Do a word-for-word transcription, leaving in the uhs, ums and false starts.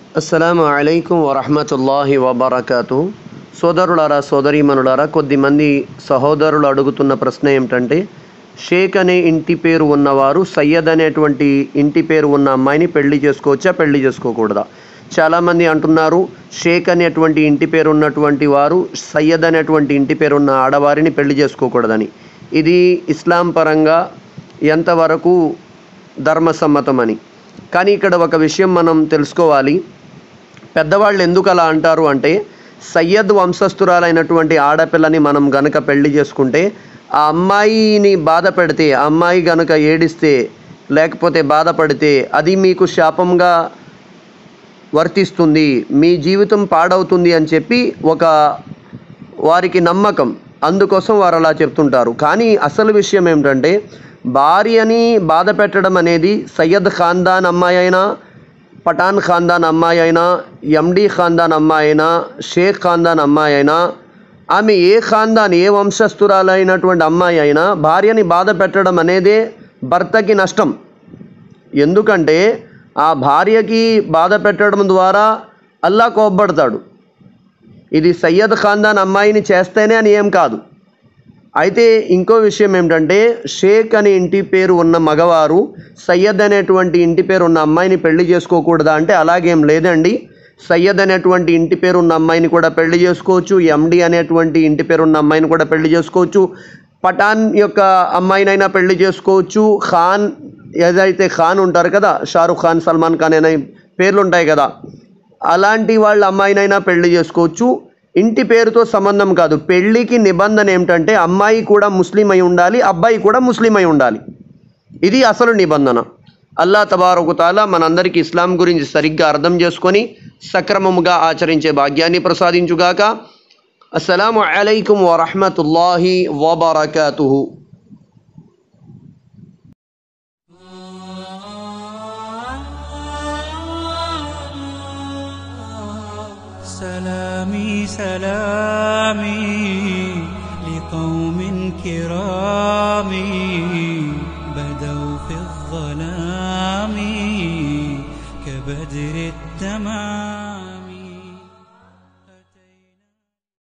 అస్సలాము అలైకుం వరహ్మతుల్లాహి వబరకాతుహు. సోదరులారా సోదరీమణులారా, కొద్దిమంది సహోదరులు అడుగుతున్న ప్రశ్న ఏమిటంటే, షేక్ అనే ఇంటి పేరు ఉన్నవారు సయ్యద్ అనేటువంటి ఇంటి పేరు ఉన్న అమ్మాయిని పెళ్లి చేసుకోవచ్చా, పెళ్లి చేసుకోకూడదా? చాలామంది అంటున్నారు షేక్ అనేటువంటి ఇంటి పేరు ఉన్నటువంటి వారు సయ్యద్ అనేటువంటి ఇంటి పేరు ఉన్న ఆడవారిని పెళ్లి చేసుకోకూడదని. ఇది ఇస్లాం పరంగా ఎంతవరకు ధర్మసమ్మతమని. కానీ ఇక్కడ ఒక విషయం మనం తెలుసుకోవాలి. పెద్దవాళ్ళు ఎందుకు అలా అంటారు అంటే, సయ్యద్ వంశస్థురాలైనటువంటి ఆడపిల్లని మనం గనక పెళ్లి చేసుకుంటే, ఆ అమ్మాయిని బాధ పెడితే, ఆ అమ్మాయి గనక ఏడిస్తే లేకపోతే బాధపడితే అది మీకు శాపంగా వర్తిస్తుంది, మీ జీవితం పాడవుతుంది అని చెప్పి ఒక వారికి నమ్మకం. అందుకోసం వారు అలా చెప్తుంటారు. కానీ అసలు విషయం ఏమిటంటే, భార్యని బాధ పెట్టడం అనేది సయ్యద్ ఖాన్దాన్ అమ్మాయి అయినా, పఠాన్ ఖాన్దాన్ అమ్మాయి అయినా, ఎండి ఖాన్దాన్ అమ్మాయి అయినా, షేక్ ఖాన్దాన్ అమ్మాయి అయినా, ఆమె ఏ ఖాన్దాన్ ఏ వంశస్థురాలైనటువంటి అమ్మాయి అయినా భార్యని బాధ పెట్టడం అనేదే భర్తకి నష్టం. ఎందుకంటే ఆ భార్యకి బాధ పెట్టడం ద్వారా అల్లా కోప్పడతాడు. ఇది సయ్యద్ ఖాన్దాన్ అమ్మాయిని చేస్తేనే అని ఏం కాదు. అయితే ఇంకో విషయం ఏమిటంటే, షేక్ అనే ఇంటి పేరు ఉన్న మగవారు సయ్యద్ అనేటువంటి ఇంటి పేరు ఉన్న అమ్మాయిని పెళ్లి చేసుకోకూడదా అంటే అలాగేం లేదండి. సయ్యద్ అనేటువంటి ఇంటి పేరు ఉన్న అమ్మాయిని కూడా పెళ్లి చేసుకోవచ్చు, ఎండి అనేటువంటి ఇంటి పేరు ఉన్న అమ్మాయిని కూడా పెళ్లి చేసుకోవచ్చు, పఠాన్ యొక్క అమ్మాయినైనా పెళ్లి చేసుకోవచ్చు, ఖాన్ ఏదైతే ఖాన్ ఉంటారు కదా, షారుఖ్ ఖాన్, సల్మాన్ ఖాన్ అనే పేర్లు ఉంటాయి కదా, అలాంటి వాళ్ళ అమ్మాయినైనా పెళ్లి చేసుకోవచ్చు. ఇంటి పేరుతో సంబంధం కాదు. పెళ్ళికి నిబంధన ఏమిటంటే అమ్మాయి కూడా ముస్లిం అయి ఉండాలి, అబ్బాయి కూడా ముస్లిం అయి ఉండాలి. ఇది అసలు నిబంధన. అల్లా తబారక తఆలా మనందరికీ ఇస్లాం గురించి సరిగ్గా అర్థం చేసుకొని సక్రమముగా ఆచరించే భాగ్యాన్ని ప్రసాదించుగాక. అస్సలాము అలైకుం వరహ్మతుల్లాహి వబరకాతుహు. سلامي سلامي لقوم كرام بدوا في الظلام كبدر التمام.